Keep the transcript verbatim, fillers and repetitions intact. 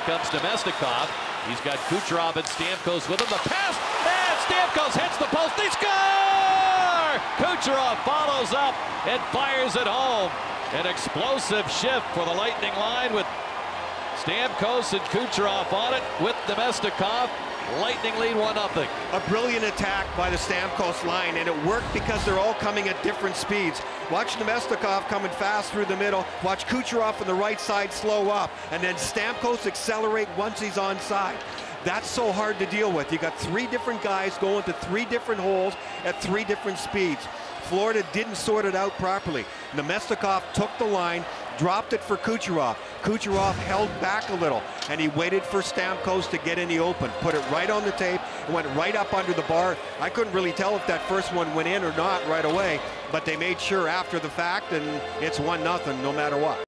comes Namestnikov. He's got Kucherov and Stamkos with him. The pass, and Stamkos hits the post. They score! Kucherov follows up and fires it home. An explosive shift for the Lightning line with Stamkos and Kucherov on it with Namestnikov. Lightning lead one nothing. A brilliant attack by the Stamkos line, and it worked because they're all coming at different speeds. Watch Namestnikov coming fast through the middle. Watch Kucherov on the right side slow up, and then Stamkos accelerate once he's onside. That's so hard to deal with. You got three different guys going to three different holes at three different speeds. Florida didn't sort it out properly. Namestnikov took the line, dropped it for Kucherov. Kucherov held back a little, and he waited for Stamkos to get in the open. Put it right on the tape, and went right up under the bar. I couldn't really tell if that first one went in or not right away, but they made sure after the fact, and it's one nothing no matter what.